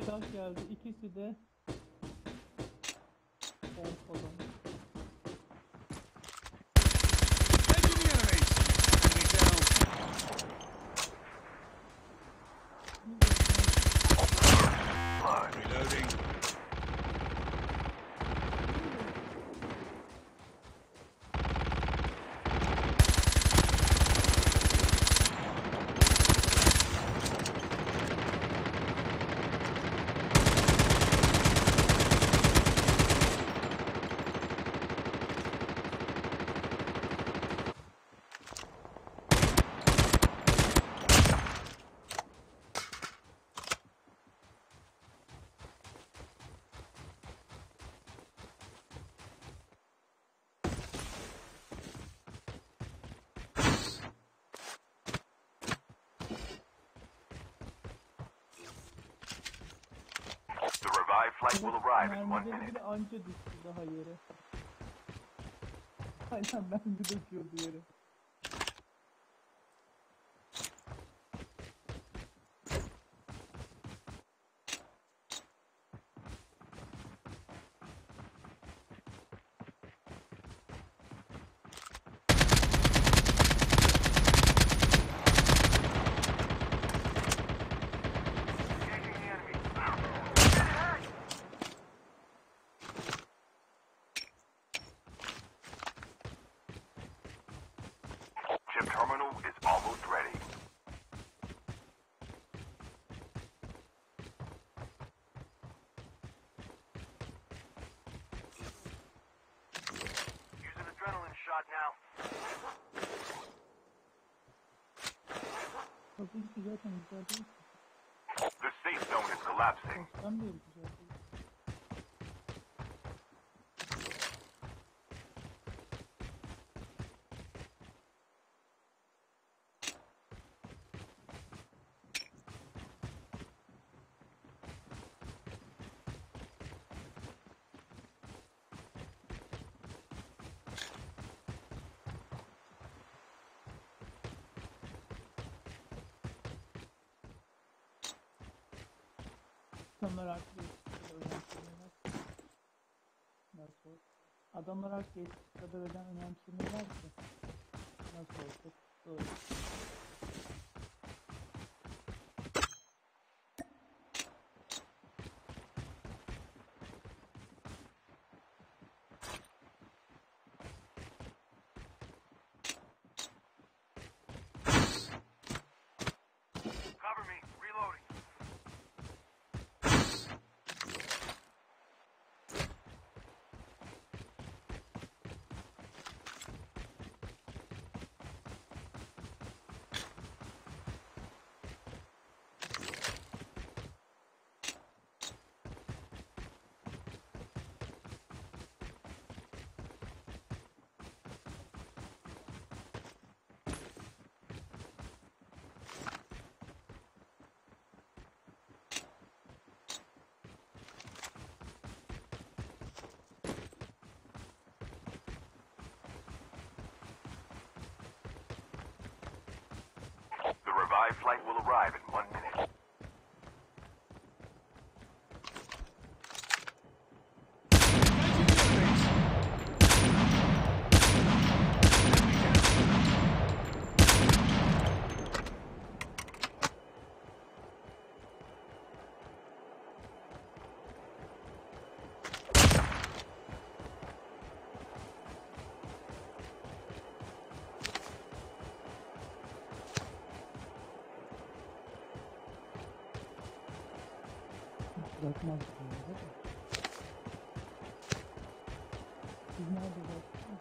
uçak geldi. İkisi de pompalı. Taking the enemies. Enemy down. Reloading. The revived flight will arrive in 1 Mermileri minute. bile anca düştü daha yere. Aynen mermi döküyordu yere. Chip terminal is almost ready. Use an adrenaline shot now. Kapı içi zaten güzel değil. The safe zone is collapsing. Osman değil güzel değil. Adamlar artık nasıl? Adamlar artık eskisi kadar önemsemiyorlar ki. Nasıl olsa doğru. Cover me. Reloading. The revived flight will arrive in 1 minute. Taking the enemies. Bırakmaz diyor. Siz nerede bıraktınız?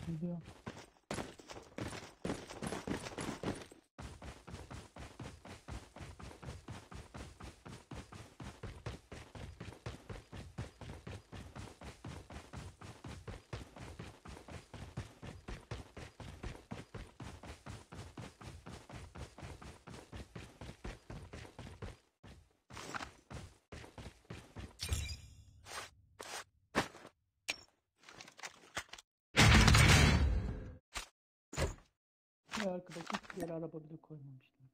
Gidiyor. Ve arkadaş hiçbir yere araba bile koymamışlar.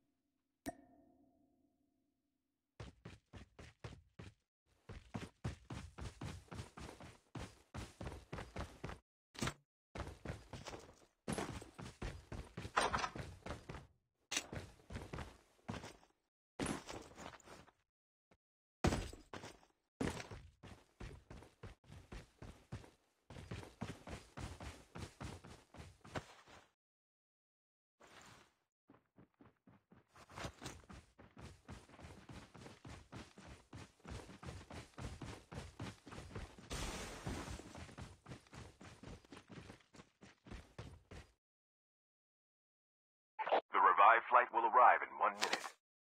The revived flight will arrive in 1 minute.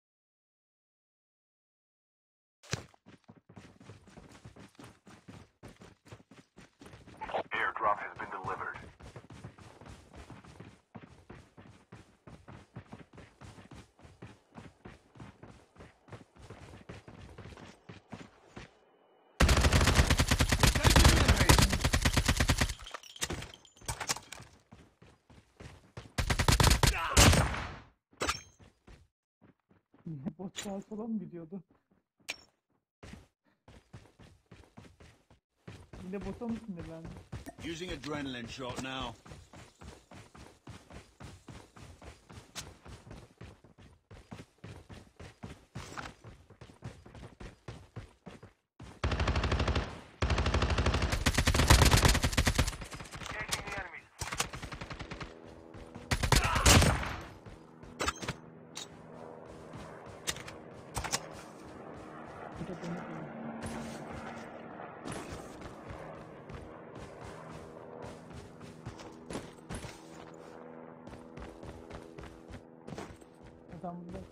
Airdrop has been delivered. Engaging the enemies. Bot sağa sola mı gidiyordu? Yine bota mı sinirlendi? Using adrenaline shot now. Engaging the enemies. Bu da beni duyuyor. Adam burada.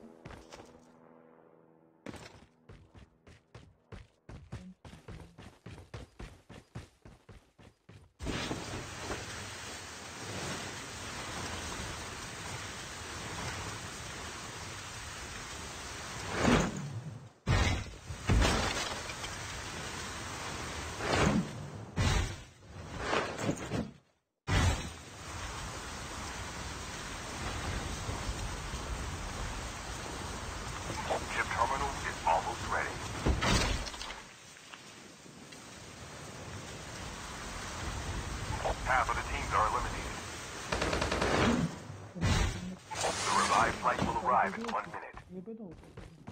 Chip terminal is almost ready. Half of the teams are eliminated. The revived flight will arrive in 1 minute. Niye böyle oldu?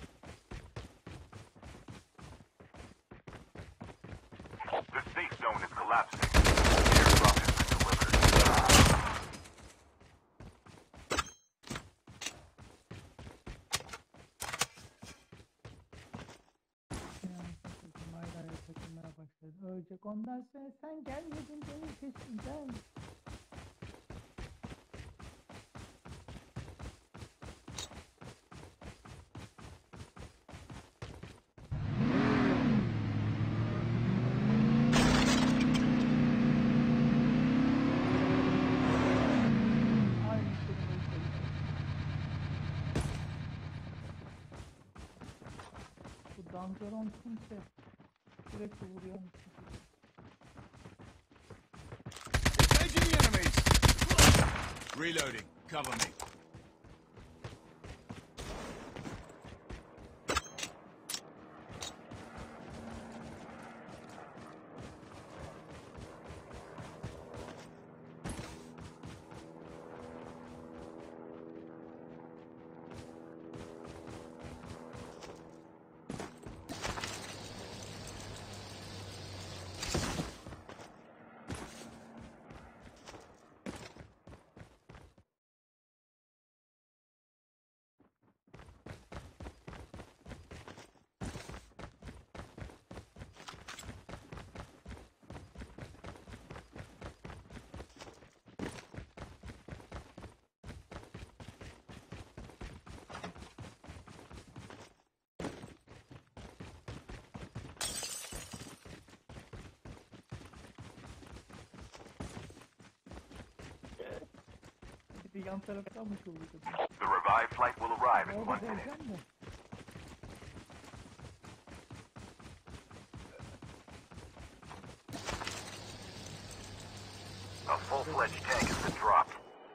The safe zone is collapsing. Airdrop has been delivered. Yani takıldım, ayrı ayrı takılmaya başladı. Ölecek. Ondan sonra sen gelmedin benim peşimden. Aynı kelimeyi söylüyor. Bu Dangaron kimse sürekli vuruyor. Engaging the enemies. Reloading. Cover me. Bir yan taraftan mı kovuyor? The revived flight will arrive in Orada 1 minute. geleceğim de. A full-fledged tank has been dropped.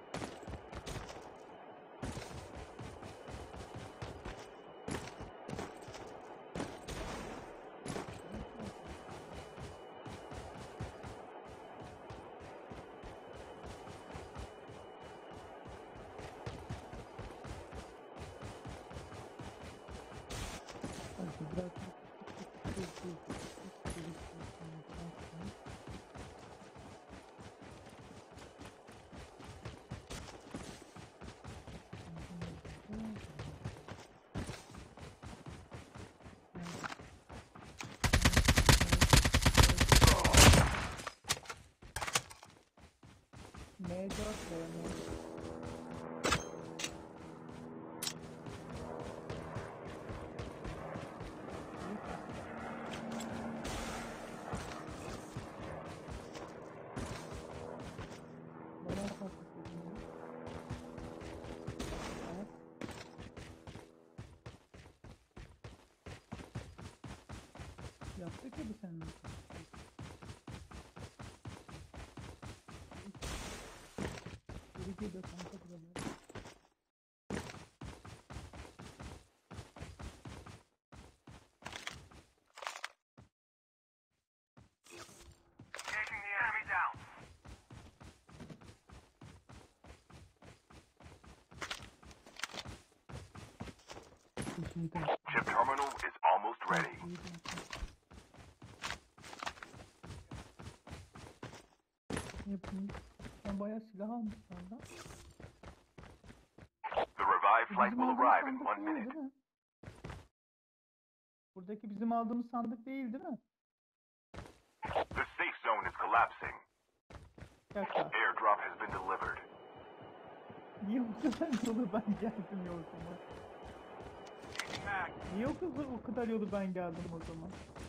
Hadi biraz M4 yaptık ya bu seninle. Geri geliyor kanka buralar. Taking the enemy down. Peşinde. Chip terminal is almost ready. Yapayım. Sen bayağı silah almışsın lan. The revived flight Bizim will aldığımız arrive in sandık 1 değil, minute. değil mi? Buradaki bizim aldığımız sandık değil, değil mi? The safe zone is collapsing. Bir dakika. Airdrop has been delivered. Niye o kadar yolu ben geldim ya o zaman? Niye o kadar yolu ben geldim o zaman?